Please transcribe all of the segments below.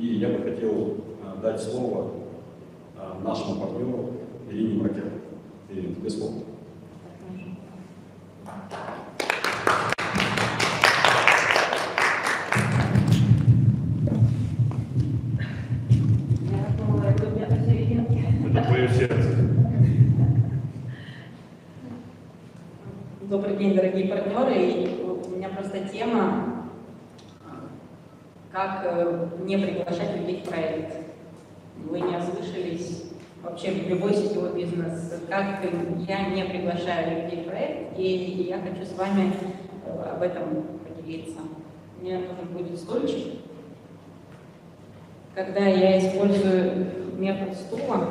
И я бы хотел дать слово нашему партнеру Ирине Маркеловой. Ирина, тебе слово. Это твое сердце. Добрый день, дорогие партнеры. И у меня просто тема, как не приглашать людей в проект. Вы не ослышались вообще в любой сетевой бизнес, как я не приглашаю людей в проект, и я хочу с вами об этом поделиться. Мне нужен будет стульчик. Когда я использую метод стула,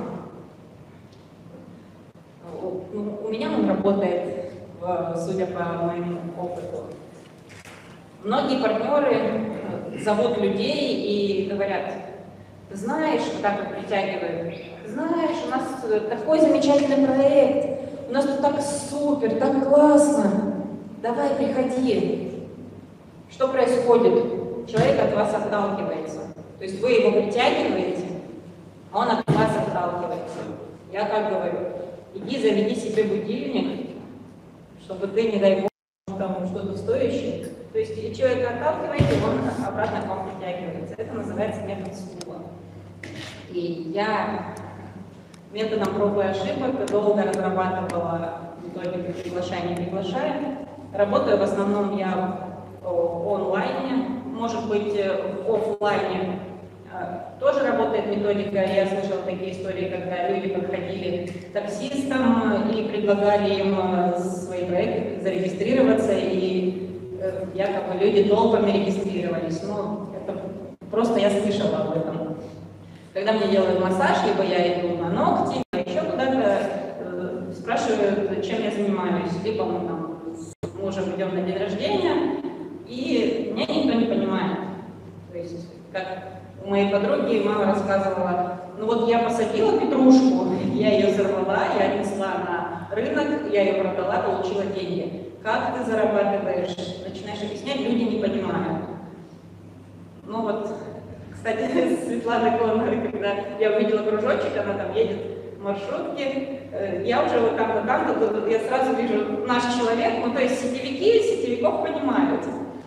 у меня он работает, судя по моему опыту. Многие партнеры зовут людей и говорят: ты знаешь, вот так вот притягивают, знаешь, у нас такой замечательный проект, у нас тут так супер, так классно, давай приходи. Что происходит? Человек от вас отталкивается. То есть вы его притягиваете, а он от вас отталкивается. Я как говорю: иди заведи себе будильник, чтобы ты, не дай бог, там что-то стоящее. То есть человек отталкиваете, он обратно к вам притягивается. Это называется метод стула. И я методом проб и ошибок долго разрабатывала методику «приглашай, не приглашай». Работаю в основном я в онлайне, может быть, в офлайне тоже работает методика. Я слышала такие истории, когда люди подходили к таксистам и предлагали им свои проекты зарегистрироваться, и якобы люди толпами регистрировались. Но это просто я слышала об этом. Когда мне делают массаж, либо я иду на ногти, а еще куда-то спрашивают, чем я занимаюсь, либо мы там с мужем идем на день рождения, и меня никто не понимает. То есть, как у моей подруги мама рассказывала: ну вот я посадила петрушку, я ее сорвала, я отнесла на рынок, я ее продала, получила деньги. Как ты зарабатываешь? Начинаешь объяснять, люди не понимают. Ну вот, кстати, Светлана Коннор, когда я увидела кружочек, она там едет в маршрутке, я уже вот там-то, я сразу вижу наш человек, ну то есть сетевиков понимают.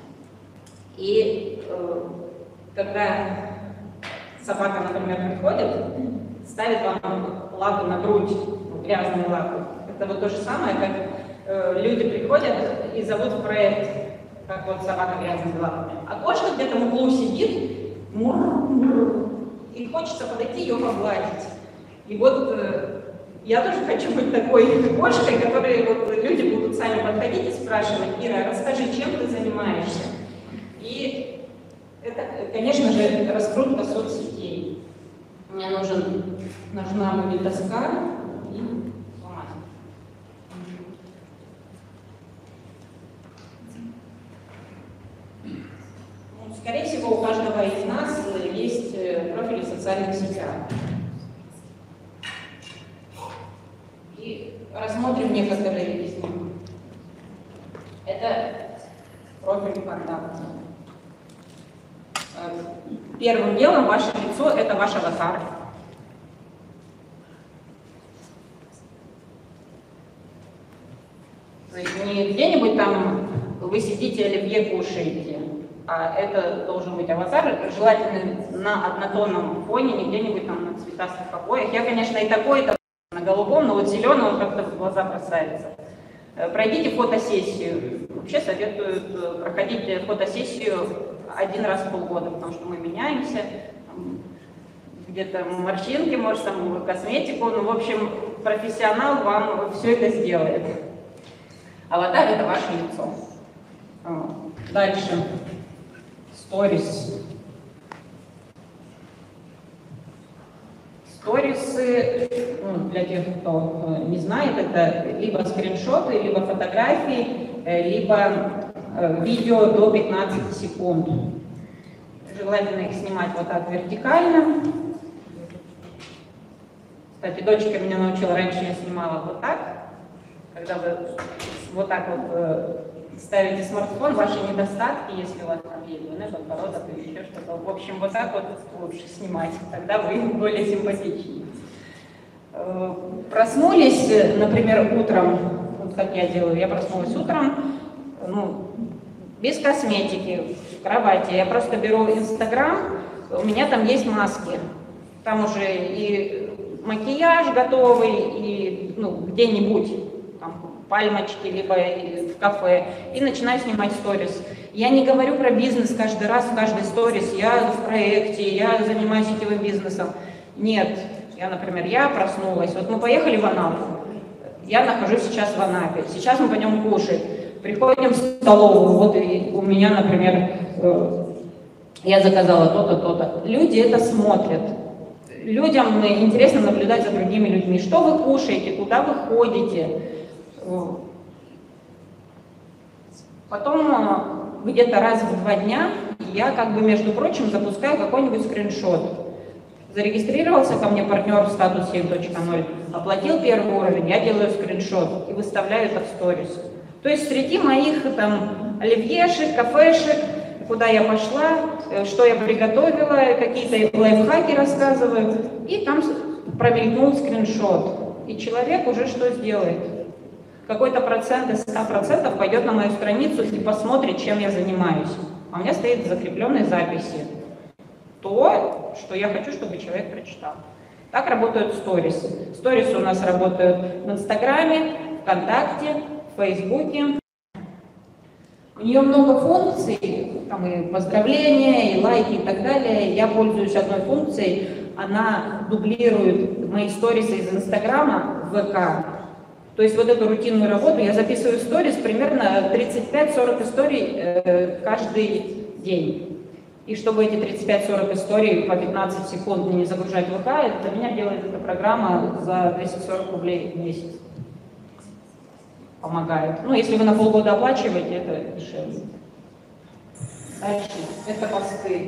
И когда собака, например, приходит, ставит вам лапу на грудь, грязную лапу, это вот то же самое, как люди приходят и зовут в проект, как вот собака грязными лапами. А кошка где-то в углу сидит, и хочется подойти ее погладить. И вот я тоже хочу быть такой кошкой, которой вот люди будут сами подходить и спрашивать: Ира, расскажи, чем ты занимаешься? И это, конечно же, раскрутка соцсетей. Мне нужна будет доска и бумага. Скорее всего, у каждого из нас есть профили в социальных сетях. И рассмотрим некоторые из них. Это профиль ВКонтакте. Первым делом ваше лицо – это ваш аватар. То есть не где-нибудь там вы сидите, оливье кушаете, а это должен быть аватар, желательно на однотонном фоне, не где-нибудь там на цветастых обоях. Я, конечно, и такой на голубом, но вот зеленый он как-то в глаза бросается. Пройдите фотосессию. Вообще советуют проходить фотосессию один раз в полгода, потому что мы меняемся. Где-то морщинки, может, там косметику. Ну, в общем, профессионал вам все это сделает. Аватар – это ваше лицо. Дальше. Сторис. Сторисы, для тех, кто не знает, это либо скриншоты, либо фотографии, либо видео до 15 секунд. Желательно их снимать вот так вертикально. Кстати, дочка меня научила, раньше я снимала вот так, когда вы вот так вот ставите смартфон, ваши недостатки, если у вас там есть двойной подбородок или еще что-то. В общем, вот так вот лучше снимать, тогда вы более симпатичнее. Проснулись, например, утром, вот как я делаю, я проснулась утром, ну, без косметики, в кровати. Я просто беру Инстаграм, у меня там есть маски. Там уже и макияж готовый, и ну, где-нибудь, там, пальмочки, либо в кафе, и начинаю снимать сторис. Я не говорю про бизнес каждый раз, в каждой сторис, я в проекте, я занимаюсь сетевым бизнесом. Нет, например, я проснулась, вот мы поехали в Анапу, я нахожусь сейчас в Анапе, сейчас мы пойдем кушать, приходим в столовую, вот и у меня, например, я заказала то-то, то-то. Люди это смотрят. Людям интересно наблюдать за другими людьми. Что вы кушаете, куда вы ходите. Потом где-то раз в 2 дня я, как бы, между прочим, запускаю какой-нибудь скриншот. Зарегистрировался ко мне партнер в статус 7.0, оплатил первый уровень, я делаю скриншот и выставляю это в сторис. То есть среди моих там оливьешек, кафешек, куда я пошла, что я приготовила, какие-то лайфхаки рассказываю, и там промелькнул скриншот. И человек уже что сделает? Какой-то процент из 100% пойдет на мою страницу и посмотрит, чем я занимаюсь. А у меня стоит в закрепленной записи то, что я хочу, чтобы человек прочитал. Так работают сторисы. Сторисы у нас работают в Инстаграме, ВКонтакте, в Фейсбуке. У нее много функций, там и поздравления, и лайки, и так далее. Я пользуюсь одной функцией, она дублирует мои сторисы из Инстаграма в ВК. То есть вот эту рутинную работу я записываю в сторис примерно 35-40 историй каждый день. И чтобы эти 35-40 историй по 15 секунд не загружать в ВК, для меня делает эта программа за 240 рублей в месяц. Помогает. Ну, если вы на полгода оплачиваете, это дешевле. Дальше. Это посты.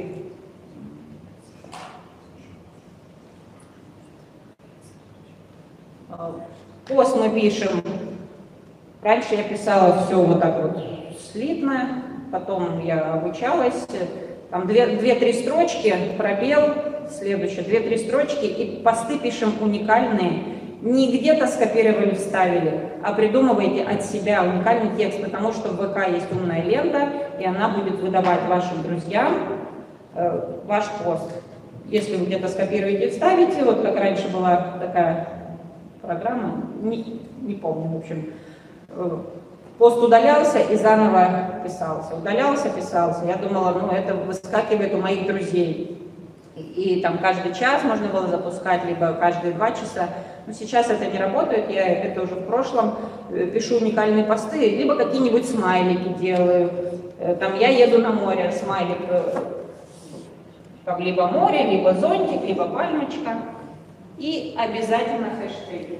Пост мы пишем. Раньше я писала все вот так вот слитно, потом я обучалась. Там 2-3 строчки, пробел, следующее, 2-3 строчки, и посты пишем уникальные. Не где-то скопировали, вставили, а придумывайте от себя уникальный текст, потому что в ВК есть умная лента, и она будет выдавать вашим друзьям ваш пост. Если вы где-то скопируете и вставите, вот как раньше была такая программа, не помню, в общем, пост удалялся и заново писался, удалялся, писался. Я думала, ну это выскакивает у моих друзей. И там каждый час можно было запускать, либо каждые 2 часа. Но сейчас это не работает, это уже в прошлом. Пишу уникальные посты, либо какие-нибудь смайлики делаю. Там я еду на море, смайлик, там либо море, либо зонтик, либо пальмочка. И обязательно хэштеги.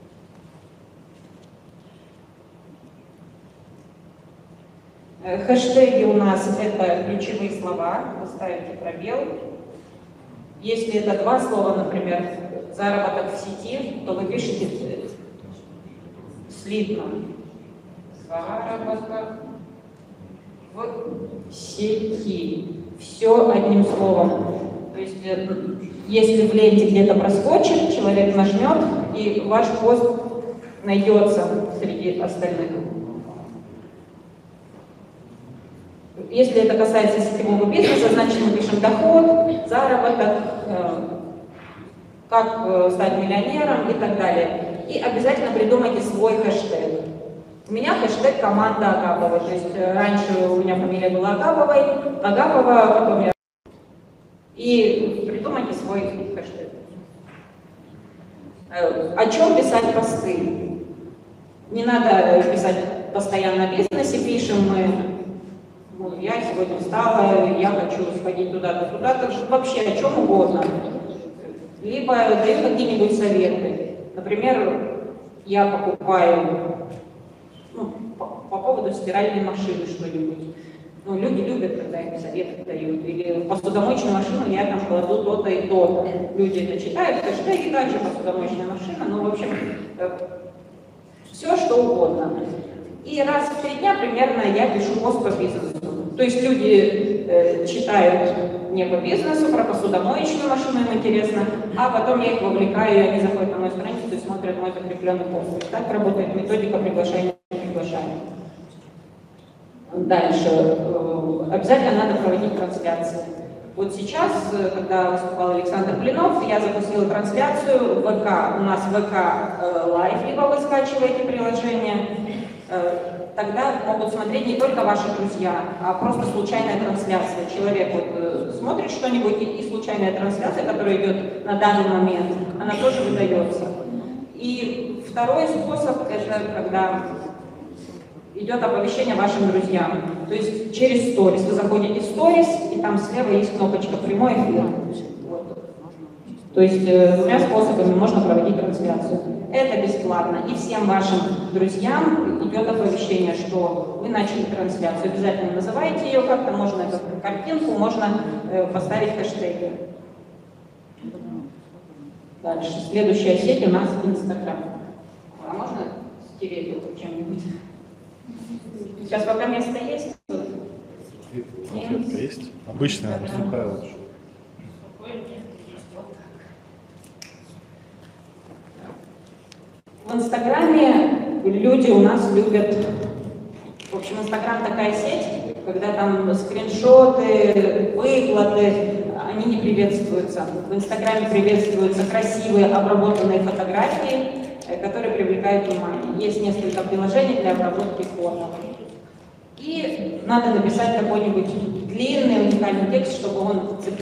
Хэштеги у нас это ключевые слова, вы ставите пробел. Если это 2 слова, например, заработок в сети, то вы пишете слитно. Заработок в сети. Все одним словом. То есть, если в ленте где-то проскочит, человек нажмет, и ваш пост найдется среди остальных. Если это касается сетевого бизнеса, значит мы пишем доход, заработок, как стать миллионером и так далее. И обязательно придумайте свой хэштег. У меня хэштег команда Агаповой. То есть раньше у меня фамилия была Агапова, потом я... И придумайте свой хэштег. О чем писать посты? Не надо писать постоянно о бизнесе, пишем мы. Я сегодня встала, я хочу сходить туда-то, туда-то, вообще о чем угодно. Либо даю какие-нибудь советы. Например, я покупаю по поводу стиральной машины что-нибудь. Ну, люди любят, когда им советы дают. Или посудомоечную машину я там кладу то-то и то-то. Люди это читают, хэштеги также посудомоечная машина. Ну, в общем, все что угодно. И раз в 3 дня примерно я пишу пост по бизнесу. То есть люди читают не по бизнесу, про посудомоечную машину им интересно, а потом я их вовлекаю, и они заходят на мою страницу и смотрят мой закрепленный пост. Так работает методика приглашения. Дальше. Обязательно надо проводить трансляции. Вот сейчас, когда выступал Александр Блинов, я запустила трансляцию в ВК. У нас ВК Лайв, либо вы скачиваете приложение. Тогда могут смотреть не только ваши друзья, а просто случайная трансляция. Человек вот смотрит что-нибудь, и случайная трансляция, которая идет на данный момент, она тоже выдается. И второй способ – это когда идет оповещение вашим друзьям. То есть через сторис. Вы заходите в сторис, и там слева есть кнопочка «Прямой эфир». Вот. То есть 2 способами можно проводить трансляцию. Это бесплатно. И всем вашим друзьям идет оповещение, что вы начали трансляцию. Обязательно называйте ее как-то, можно как картинку, можно поставить хэштеги. Дальше. Следующая сеть у нас Инстаграм. А можно стереть его чем-нибудь? Сейчас пока место есть? Есть? Обычная, сухая лучше. В Инстаграме люди у нас любят... В общем, Инстаграм такая сеть, когда там скриншоты, выплаты, они не приветствуются. В Инстаграме приветствуются красивые, обработанные фотографии, которые привлекают внимание. Есть несколько приложений для обработки фото. И надо написать какой-нибудь длинный, уникальный текст, чтобы он цеплялся.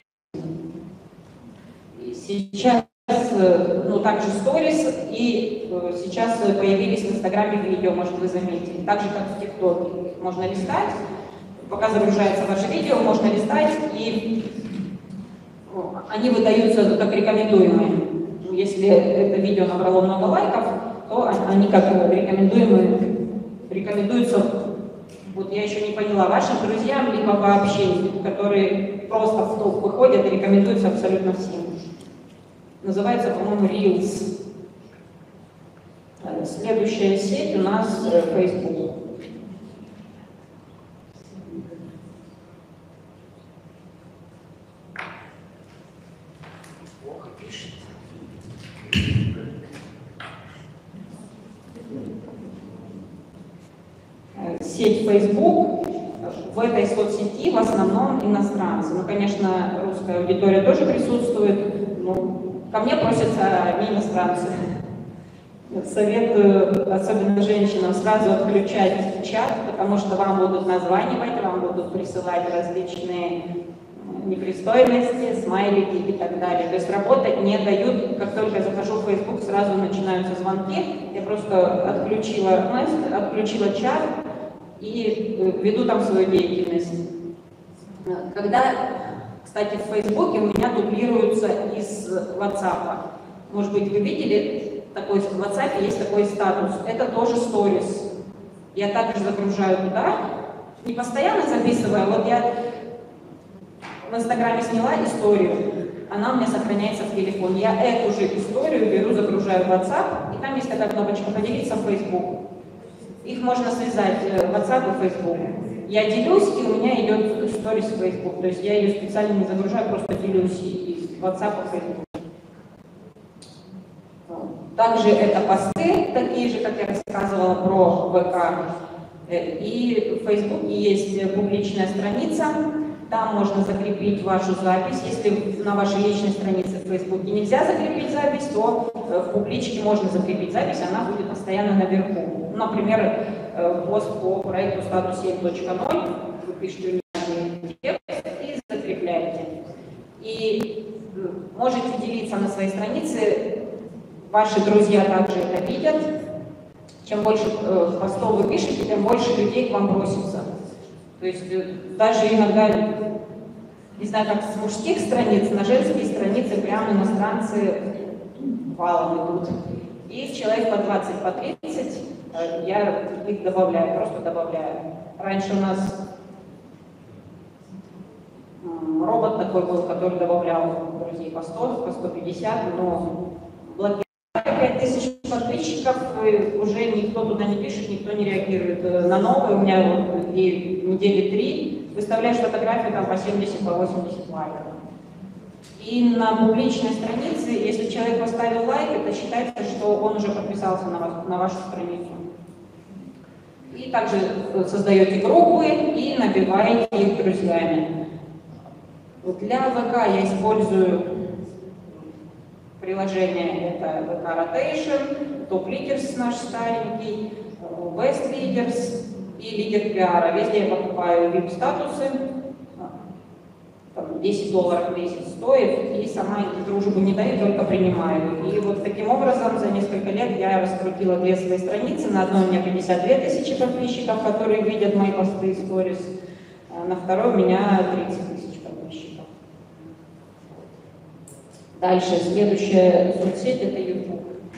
Сейчас, также сторис, и сейчас появились в Инстаграме видео, может, вы заметили, так же, как в ТикТоке. Можно листать, пока загружается ваше видео, можно листать, и они выдаются как рекомендуемые. Если это видео набрало много лайков, то они как рекомендуемые, рекомендуются, вот я еще не поняла, вашим друзьям, либо вообще, которые просто в топ выходят и рекомендуются абсолютно всем. Называется, по-моему, Reels. Следующая сеть у нас Facebook. Плохо пишет. Сеть Facebook. В этой соцсети в основном иностранцы. Ну, конечно, русская аудитория тоже присутствует, но ко мне просятся не иностранцы. Советую, особенно женщинам, сразу отключать чат, потому что вам будут названивать, вам будут присылать различные непристойности, смайлики и так далее. То есть работать не дают. Как только я захожу в Facebook, сразу начинаются звонки. Я просто отключила чат и веду там свою деятельность. Кстати, в Фейсбуке у меня дублируются из WhatsApp. Может быть, вы видели, в WhatsApp есть такой статус. Это тоже сторис. Я также загружаю туда. Не постоянно записываю. Вот я в Инстаграме сняла историю. Она у меня сохраняется в телефоне. Я эту же историю беру, загружаю в WhatsApp. И там есть такая кнопочка «Поделиться в Facebook». Их можно связать WhatsApp и Facebook. Я делюсь, и у меня идет сторис в Facebook. То есть я ее специально не загружаю, просто делюсь из WhatsApp и Facebook. Также это посты, такие же, как я рассказывала про ВК. И в Facebook есть публичная страница. Там можно закрепить вашу запись. Если на вашей личной странице в Facebook нельзя закрепить запись, то в публичке можно закрепить запись, она будет постоянно наверху. Например, пост по проекту статус 7.0, вы пишете уникальный текст и закрепляете. И можете делиться на своей странице, ваши друзья также это видят. Чем больше постов вы пишете, тем больше людей к вам бросится. То есть даже иногда, не знаю, как с мужских страниц, на женские страницы прямо иностранцы валом идут. И человек по 20, по 30 я их добавляю, просто добавляю. Раньше у нас робот такой был, который добавлял друзей по 100, по 150, но блокировали 5000 подписчиков. подписчиков, уже никто туда не пишет, никто не реагирует на новые. У меня вот и недели 3 выставляешь фотографию там по 70, по 80 лайков. И на публичной странице, если человек поставил лайк, это считается, что он уже подписался на вашу страницу. И также создаете группы и набиваете их друзьями. Для ВК я использую приложение, это VK Rotation, Top Leaders наш старенький, Best Leaders и Лидер пиара. Везде я покупаю VIP-статусы, $10 в месяц стоит, и сама дружбу не даю, только принимаю. И вот таким образом за несколько лет я раскрутила 2 свои страницы. На одной у меня 52 тысячи подписчиков, которые видят мои посты и сторис, а на второй у меня 30 тысяч подписчиков. Дальше, следующая соцсеть — это YouTube.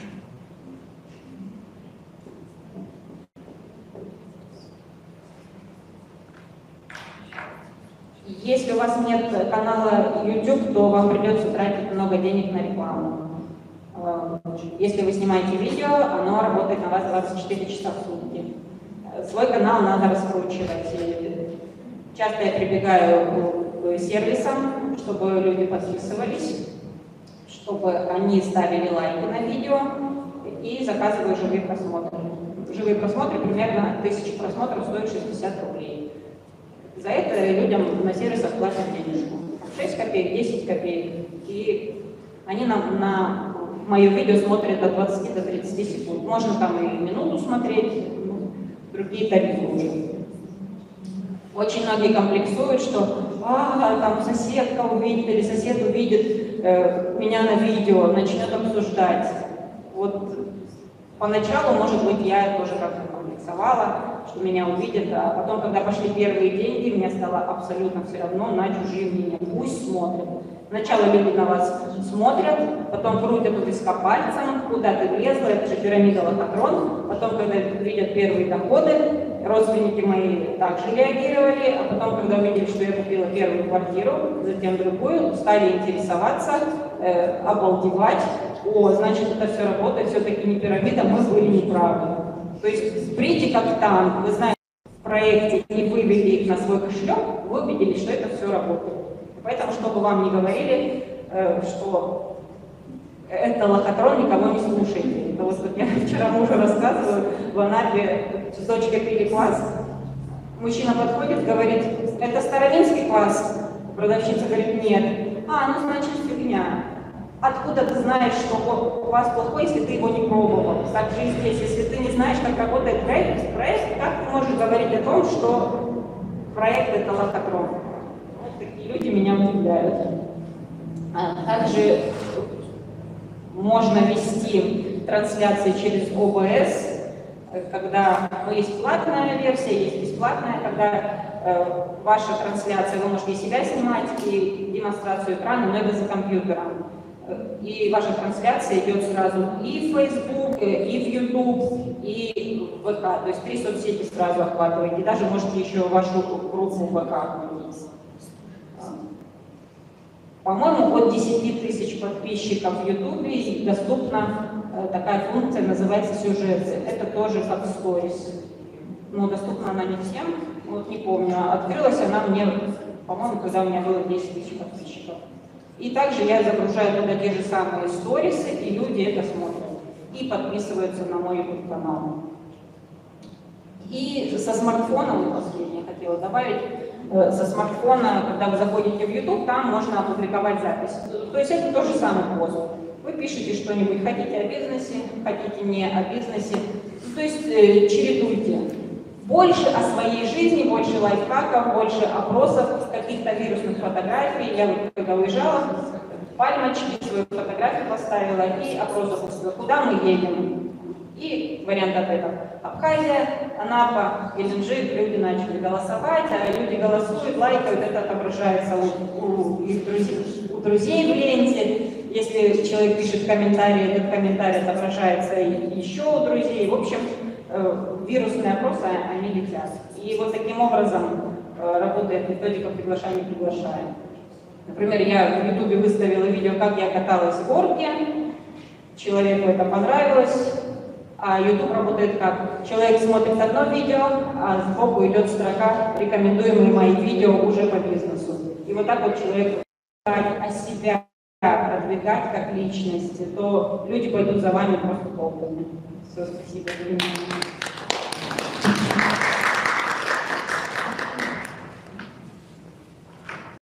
Если у вас нет канала YouTube, то вам придется тратить много денег на рекламу. Если вы снимаете видео, оно работает на вас 24 часа в сутки. Свой канал надо раскручивать. Часто я прибегаю к сервисам, чтобы люди подписывались, чтобы они ставили лайки на видео, и заказываю живые просмотры. Живые просмотры, примерно 1000 просмотров, стоят 60 рублей. За это людям на сервисах платят денежку. 6 копеек, 10 копеек. И они на мое видео смотрят от 20 до 30 секунд. Можно там и минуту смотреть, другие тарифы уже. Очень многие комплексуют, что там соседка увидит или сосед увидит меня на видео, начнет обсуждать. Вот поначалу, может быть, я тоже как-то комплексовала, что меня увидят, а потом, когда пошли первые деньги, мне стало абсолютно все равно на чужие мнения. Пусть смотрят. Сначала люди на вас смотрят, потом крутят у виска пальцем, куда ты влезла, это же пирамида лохотрон. Потом, когда видят первые доходы, родственники мои также реагировали, а потом, когда увидели, что я купила первую квартиру, затем другую, стали интересоваться, обалдевать. О, значит, это все работает, все-таки не пирамида, мы были неправы. То есть сприте как танк, вы знаете, в проекте не вывели их на свой кошелек, вы убедились, что это все работает. Поэтому, чтобы вам не говорили, что это лохотрон, никого не слушайте. Это вот я вчера мужу рассказываю, в Анапе с дочкой пили квас. Мужчина подходит, говорит, это старовинский квас. Продавщица говорит, нет. Ну значит фигня. Откуда ты знаешь, что квас плохой, если ты его не пробовал? Так же и здесь, если ты не знаешь, как работает проект, как ты можешь говорить о том, что проект это лохотрон? Вот такие люди меня удивляют. Также можно вести трансляции через ОБС, когда есть платная версия, есть бесплатная, когда ваша трансляция, вы можете и себя снимать, и демонстрацию экрана, но это за компьютером. И ваша трансляция идет сразу и в Facebook, и в YouTube, и в ВК. То есть 3 соцсети сразу охватываете. Даже можете еще вашу группу в ВК вниз. По-моему, от 10 тысяч подписчиков в YouTube доступна такая функция, называется сюжеты. Это тоже как сторис. Но доступна она не всем, вот не помню. Открылась она мне, по-моему, когда у меня было 10 тысяч подписчиков. И также я загружаю туда те же самые сторисы, и люди это смотрят. И подписываются на мой YouTube-канал. И со смартфона, последнее хотела добавить, со смартфона, когда вы заходите в YouTube, там можно опубликовать запись. То есть это тот же самый пост. Вы пишете что-нибудь, хотите о бизнесе, хотите не о бизнесе. То есть чередуйте. Больше о своей жизни, больше лайфхаков, больше опросов, каких-то вирусных фотографий. Я вот когда уезжала, пальмочки, свою фотографию поставила и опросов пустила, куда мы едем. И вариант ответа: Абхазия, Анапа, Геленджик. Люди начали голосовать, а люди голосуют, лайкают, это отображается у друзей в ленте. Если человек пишет комментарий, этот комментарий отображается еще у друзей. В общем, вирусные опросы, они летят. И вот таким образом работает методика «приглашай, не приглашай». Например, я в YouTube выставила видео, как я каталась в горке, человеку это понравилось, А YouTube работает как? Человек смотрит одно видео, а сбоку идет строка «Рекомендуемые мои видео уже по бизнесу». И вот так вот человек о себя продвигать как личности, то люди пойдут за вами просто толпами. Все, спасибо за внимание.